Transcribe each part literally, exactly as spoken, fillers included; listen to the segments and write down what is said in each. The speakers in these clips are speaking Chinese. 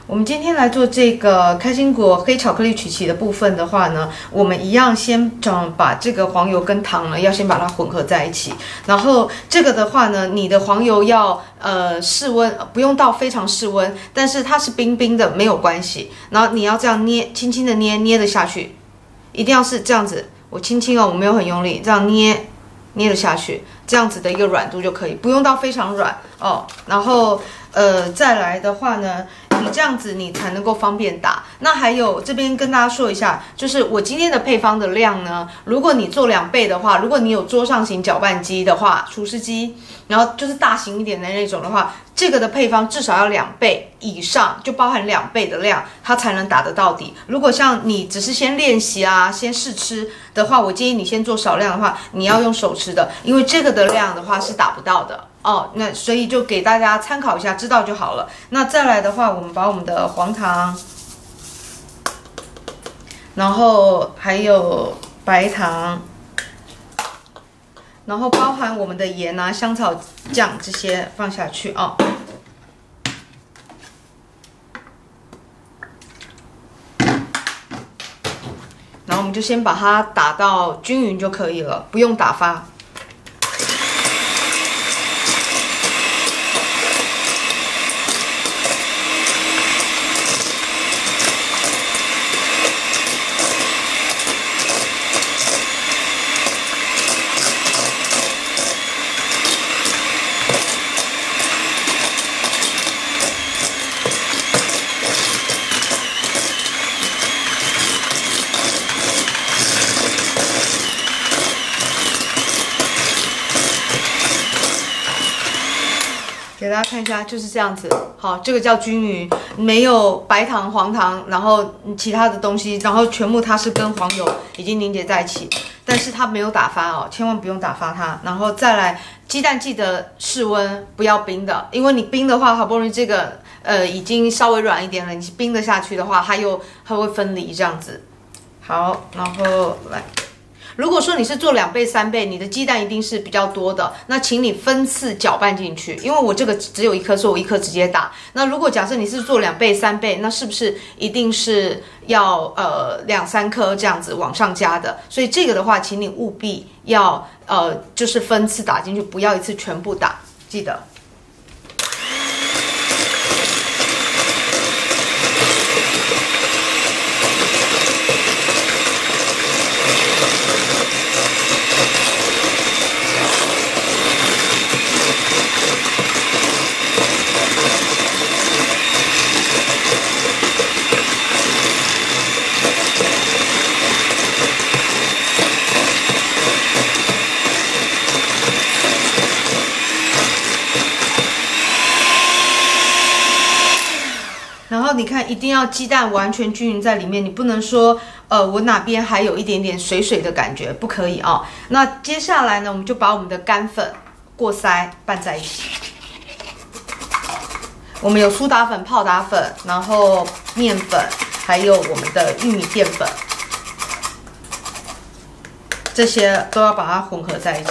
我们今天来做这个开心果黑巧克力曲奇的部分的话呢，我们一样先嗯把这个黄油跟糖呢要先把它混合在一起，然后这个的话呢，你的黄油要呃室温，不用到非常室温，但是它是冰冰的没有关系，然后你要这样捏，轻轻的捏，捏得下去，一定要是这样子，我轻轻哦，我没有很用力，这样捏捏得下去，这样子的一个软度就可以，不用到非常软哦，然后呃再来的话呢。你这样子你才能够方便打。那还有这边跟大家说一下，就是我今天的配方的量呢，如果你做两倍的话，如果你有桌上型搅拌机的话，厨师机，然后就是大型一点的那种的话，这个的配方至少要两倍以上，就包含两倍的量，它才能打得到底。如果像你只是先练习啊，先试吃的话，我建议你先做少量的话，你要用手吃的，因为这个的量的话是打不到的。哦，那所以就给大家参考一下，知道就好了。那再来的话，我们把我们的黄糖，然后还有白糖，然后包含我们的盐啊、香草酱这些放下去哦。然后我们就先把它打到均匀就可以了，不用打发。给大家看一下，就是这样子。好，这个叫均匀，没有白糖、黄糖，然后其他的东西，然后全部它是跟黄油已经凝结在一起，但是它没有打发哦，千万不用打发它。然后再来，鸡蛋记得室温，不要冰的，因为你冰的话，好不容易这个呃已经稍微软一点了，你冰得下去的话，它又它会分离这样子。好，然后来。如果说你是做两倍、三倍，你的鸡蛋一定是比较多的，那请你分次搅拌进去，因为我这个只有一颗，所以我一颗直接打。那如果假设你是做两倍、三倍，那是不是一定是要呃两三颗这样子往上加的？所以这个的话，请你务必要呃就是分次打进去，不要一次全部打，记得。然后你看，一定要鸡蛋完全均匀在里面，你不能说，呃，我哪边还有一点点水水的感觉，不可以啊。那接下来呢，我们就把我们的干粉过筛拌在一起。我们有苏打粉、泡打粉，然后面粉，还有我们的玉米淀粉，这些都要把它混合在一起。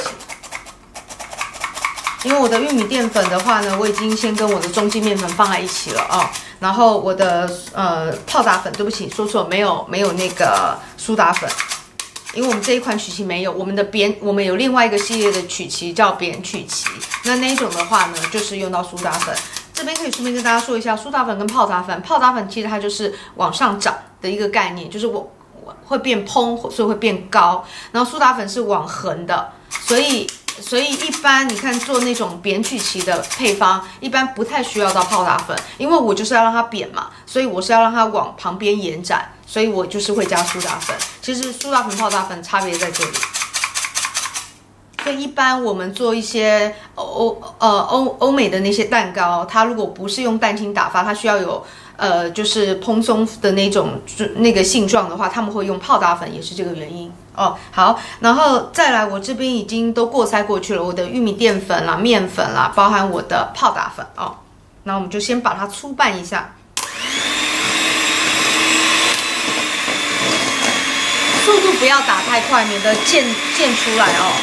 因为我的玉米淀粉的话呢，我已经先跟我的中筋面粉放在一起了啊。然后我的呃泡打粉，对不起，说错，没有没有那个苏打粉，因为我们这一款曲奇没有，我们的扁我们有另外一个系列的曲奇叫扁曲奇，那那一种的话呢，就是用到苏打粉。这边可以顺便跟大家说一下，苏打粉跟泡打粉，泡打粉其实它就是往上涨的一个概念，就是我我会变蓬，所以会变高，然后苏打粉是往横的，所以。所以一般你看做那种扁曲奇的配方，一般不太需要到泡打粉，因为我就是要让它扁嘛，所以我是要让它往旁边延展，所以我就是会加苏打粉。其实苏打粉、泡打粉差别在这里。所以一般我们做一些欧呃欧欧美的那些蛋糕，它如果不是用蛋清打发，它需要有呃就是蓬松的那种那个性状的话，他们会用泡打粉，也是这个原因。哦，好，然后再来，我这边已经都过筛过去了，我的玉米淀粉啦、面粉啦，包含我的泡打粉哦。那我们就先把它粗拌一下，速度不要打太快，免得溅溅出来哦。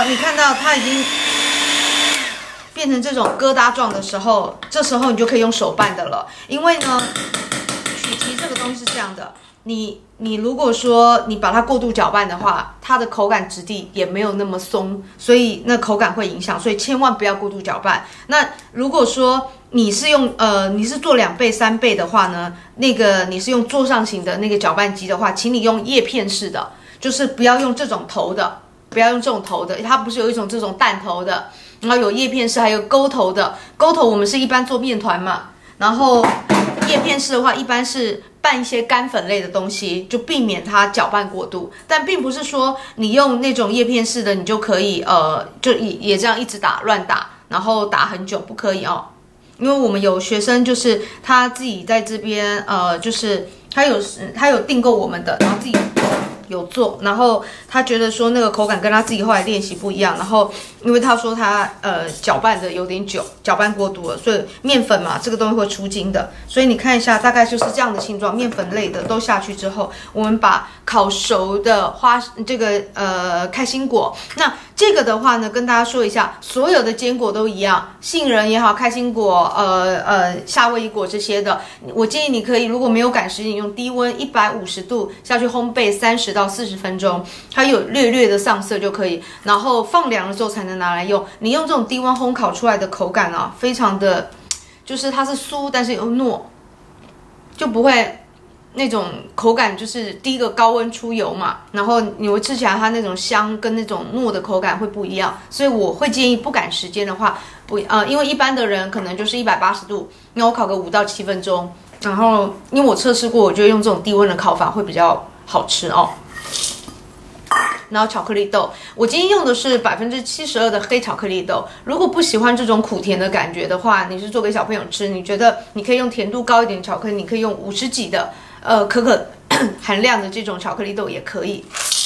好，你看到它已经变成这种疙瘩状的时候，这时候你就可以用手拌的了。因为呢，曲奇这个东西是这样的，你你如果说你把它过度搅拌的话，它的口感质地也没有那么松，所以那口感会影响，所以千万不要过度搅拌。那如果说你是用呃你是做两倍三倍的话呢，那个你是用桌上型的那个搅拌机的话，请你用叶片式的，就是不要用这种头的，不要用这种头的，它不是有一种这种弹头的，然后有叶片式，还有钩头的。钩头我们是一般做面团嘛，然后叶片式的话，一般是拌一些干粉类的东西，就避免它搅拌过度。但并不是说你用那种叶片式的，你就可以呃，就也也这样一直打乱打，然后打很久，不可以哦。因为我们有学生就是他自己在这边呃，就是他有他有订购我们的，然后自己有做，然后他觉得说那个口感跟他自己后来练习不一样，然后因为他说他呃搅拌的有点久，搅拌过度了，所以面粉嘛这个东西会出筋的，所以你看一下大概就是这样的形状，面粉类的都下去之后，我们把烤熟的花这个呃开心果，那这个的话呢跟大家说一下，所有的坚果都一样，杏仁也好，开心果，呃呃夏威夷果这些的，我建议你可以如果没有赶时间，用低温一百五十度下去烘焙三十到四十分钟，它有略略的上色就可以，然后放凉了之后才能拿来用。你用这种低温烘烤出来的口感啊，非常的，就是它是酥，但是又糯，就不会那种口感，就是第一个高温出油嘛，然后你会吃起来它那种香跟那种糯的口感会不一样，所以我会建议不赶时间的话，不呃，因为一般的人可能就是一百八十度，那我烤个五到七分钟，然后因为我测试过，我觉得用这种低温的烤法会比较好吃哦。然后巧克力豆，我今天用的是百分之七十二的黑巧克力豆。如果不喜欢这种苦甜的感觉的话，你是做给小朋友吃，你觉得你可以用甜度高一点的巧克力，你可以用五十几的呃可可含量的这种巧克力豆也可以。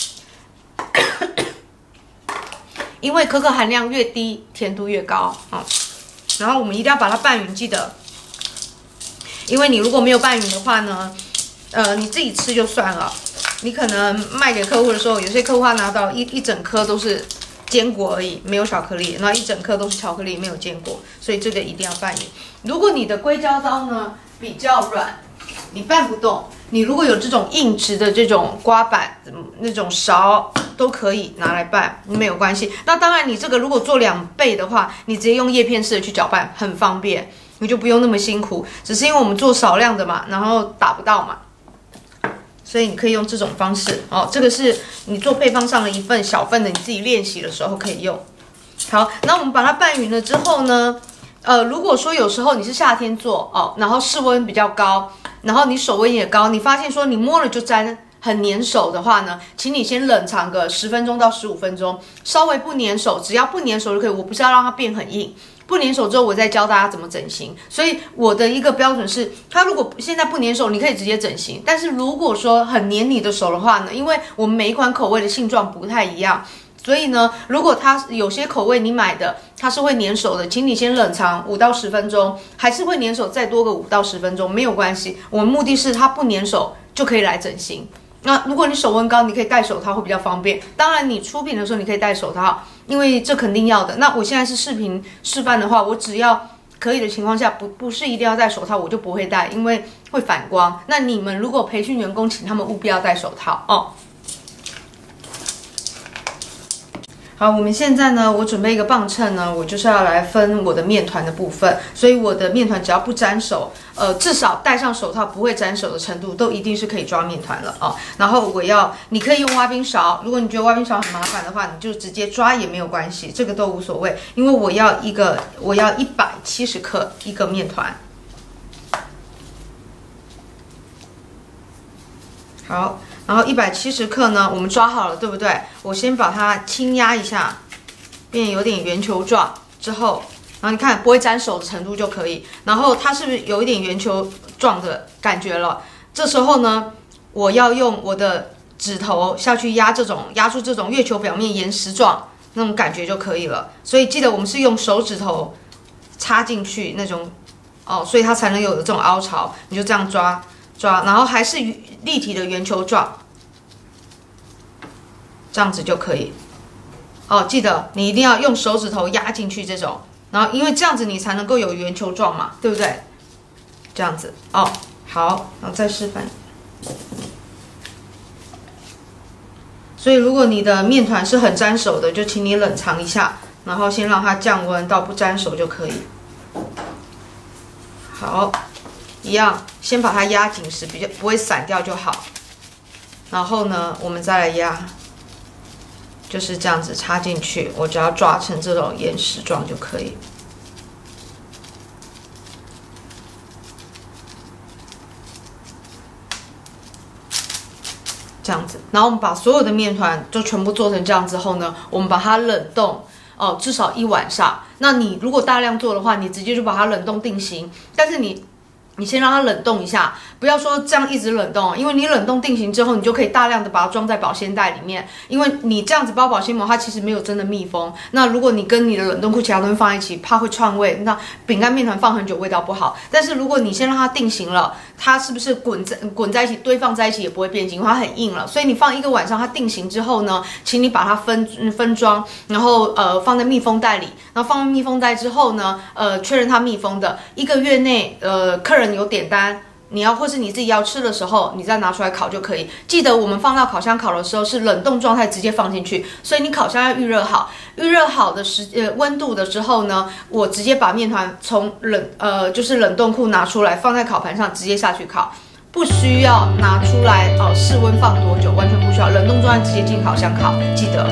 因为可可含量越低，甜度越高啊、嗯。然后我们一定要把它拌匀，记得，因为你如果没有拌匀的话呢，呃，你自己吃就算了。你可能卖给客户的时候，有些客户他拿到一一整颗都是坚果而已，没有巧克力，然后一整颗都是巧克力，没有坚果，所以这个一定要拌匀。如果你的硅胶刀呢比较软，你拌不动，你如果有这种硬直的这种刮板、那种勺都可以拿来拌，没有关系。那当然，你这个如果做两倍的话，你直接用叶片式的去搅拌，很方便，你就不用那么辛苦。只是因为我们做少量的嘛，然后打不到嘛。所以你可以用这种方式哦，这个是你做配方上的一份小份的，你自己练习的时候可以用。好，那我们把它拌匀了之后呢，呃，如果说有时候你是夏天做哦，然后室温比较高，然后你手温也高，你发现说你摸了就粘很粘手的话呢，请你先冷藏个十分钟到十五分钟，稍微不粘手，只要不粘手就可以。我不是要让它变很硬。不粘手之后，我再教大家怎么整形。所以我的一个标准是，它如果现在不粘手，你可以直接整形。但是如果说很粘你的手的话呢，因为我们每一款口味的性状不太一样，所以呢，如果它有些口味你买的它是会粘手的，请你先冷藏五到十分钟，还是会粘手再多个五到十分钟没有关系。我们目的是它不粘手就可以来整形。那如果你手温高，你可以戴手套会比较方便。当然，你出品的时候你可以戴手套，因为这肯定要的。那我现在是视频示范的话，我只要可以的情况下，不不是一定要戴手套，我就不会戴，因为会反光。那你们如果培训员工，请他们务必要戴手套哦。好，我们现在呢，我准备一个磅秤呢，我就是要来分我的面团的部分，所以我的面团只要不沾手，呃，至少戴上手套不会沾手的程度，都一定是可以抓面团了哦。然后我要，你可以用挖冰勺，如果你觉得挖冰勺很麻烦的话，你就直接抓也没有关系，这个都无所谓，因为我要一个，我要一百七十克一个面团。好。然后一百七十克呢，我们抓好了，对不对？我先把它轻压一下，变有点圆球状之后，然后你看不会沾手的程度就可以。然后它是不是有一点圆球状的感觉了？这时候呢，我要用我的指头下去压这种，压出这种月球表面岩石状那种感觉就可以了。所以记得我们是用手指头插进去那种哦，所以它才能有这种凹槽。你就这样抓。抓，然后还是立体的圆球状，这样子就可以。 哦，记得你一定要用手指头压进去这种，然后因为这样子你才能够有圆球状嘛，对不对？这样子哦，好，然后再示范。所以如果你的面团是很沾手的，就请你冷藏一下，然后先让它降温到不沾手就可以。好，一样，先把它压紧实，比较不会散掉就好。然后呢，我们再来压，就是这样子插进去，我只要抓成这种岩石状就可以。这样子，然后我们把所有的面团就全部做成这样之后呢，我们把它冷冻哦，至少一晚上。那你如果大量做的话，你直接就把它冷冻定型，但是你。你先让它冷冻一下，不要说这样一直冷冻，因为你冷冻定型之后，你就可以大量的把它装在保鲜袋里面。因为你这样子包保鲜膜，它其实没有真的密封。那如果你跟你的冷冻库其他东西放在一起，怕会串味。那饼干面团放很久，味道不好。但是如果你先让它定型了，它是不是滚在滚在一起，堆放在一起也不会变形，因为它很硬了。所以你放一个晚上，它定型之后呢，请你把它分分装，然后呃放在密封袋里。然后放在密封袋之后呢，呃确认它密封的，一个月内呃客人有点单，你要或是你自己要吃的时候，你再拿出来烤就可以。记得我们放到烤箱烤的时候是冷冻状态直接放进去，所以你烤箱要预热好，预热好的时呃温度的时候呢，我直接把面团从冷呃就是冷冻库拿出来放在烤盘上直接下去烤，不需要拿出来哦、呃、室温放多久，完全不需要，冷冻状态直接进烤箱烤，记得。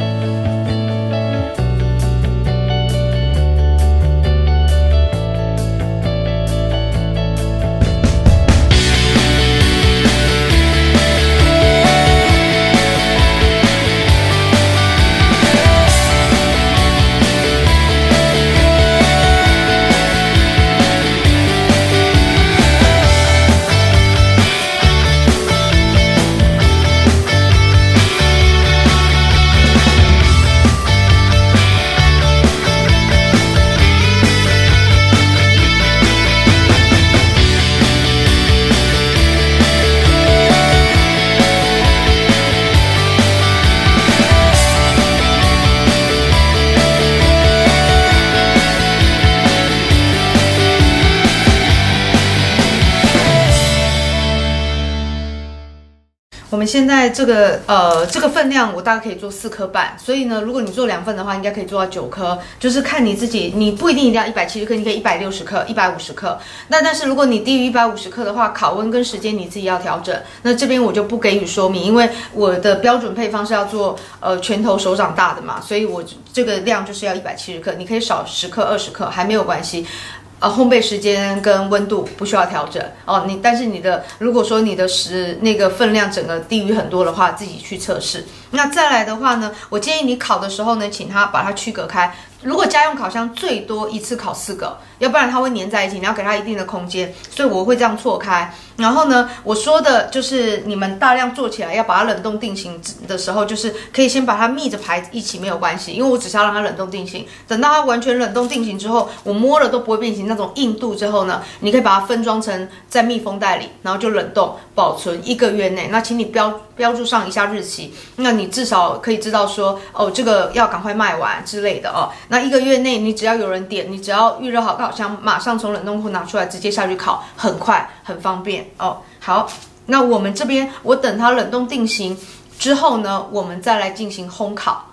我们现在这个呃这个分量，我大概可以做四颗半，所以呢，如果你做两份的话，应该可以做到九颗，就是看你自己，你不一定一定要一百七十克，你可以一百六十克、一百五十克。那但是如果你低于一百五十克的话，烤温跟时间你自己要调整。那这边我就不给予说明，因为我的标准配方是要做呃拳头手掌大的嘛，所以我这个量就是要一百七十克，你可以少十克、二十克还没有关系。呃，烘焙时间跟温度不需要调整哦。你但是你的如果说你的食那个分量整个低于很多的话，自己去测试。那再来的话呢，我建议你烤的时候呢，请它把它区隔开。如果家用烤箱最多一次烤四个，要不然它会粘在一起，你要给它一定的空间，所以我会这样错开。然后呢，我说的就是你们大量做起来要把它冷冻定型的时候，就是可以先把它密着排一起没有关系，因为我只是要让它冷冻定型。等到它完全冷冻定型之后，我摸了都不会变形那种硬度之后呢，你可以把它分装成在密封袋里，然后就冷冻保存一个月内。那请你标标注上一下日期，那你至少可以知道说哦，这个要赶快卖完之类的哦。那一个月内，你只要有人点，你只要预热好烤箱，马上从冷冻库拿出来，直接下去烤，很快，很方便哦。好，那我们这边我等它冷冻定型之后呢，我们再来进行烘烤。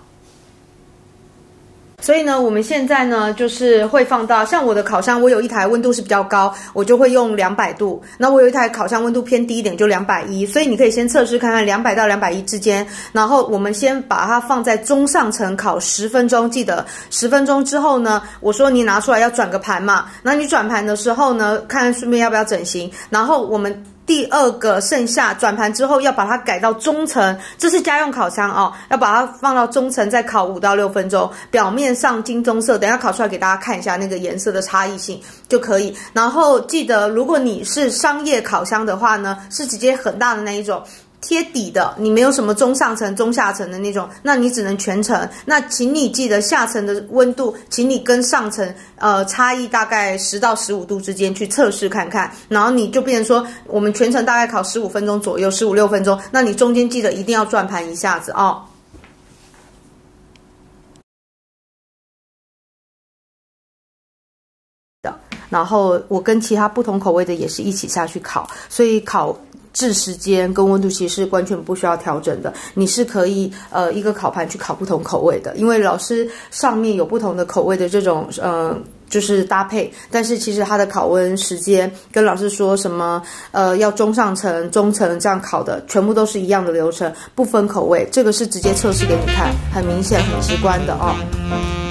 所以呢，我们现在呢就是会放到像我的烤箱，我有一台温度是比较高，我就会用两百度。那我有一台烤箱温度偏低一点，就两百一。所以你可以先测试看看两百到两百一之间。然后我们先把它放在中上层烤十分钟，记得十分钟之后呢，我说你拿出来要转个盘嘛。那你转盘的时候呢，看顺便要不要整形。然后我们第二个剩下转盘之后要把它改到中层，这是家用烤箱哦，要把它放到中层再烤五到六分钟，表面上金棕色，等一下烤出来给大家看一下那个颜色的差异性就可以。然后记得，如果你是商业烤箱的话呢，是直接很大的那一种。贴底的，你没有什么中上层、中下层的那种，那你只能全层。那请你记得下层的温度，请你跟上层呃差异大概十到十五度之间去测试看看，然后你就变成说，我们全程大概烤十五分钟左右，十五六分钟，那你中间记得一定要转盘一下子哦。 然后我跟其他不同口味的也是一起下去烤，所以烤制时间跟温度其实是完全不需要调整的，你是可以呃一个烤盘去烤不同口味的，因为老师上面有不同的口味的这种呃就是搭配，但是其实它的烤温时间跟老师说什么呃要中上层、中层这样烤的，全部都是一样的流程，不分口味，这个是直接测试给你看，很明显、很直观的哦。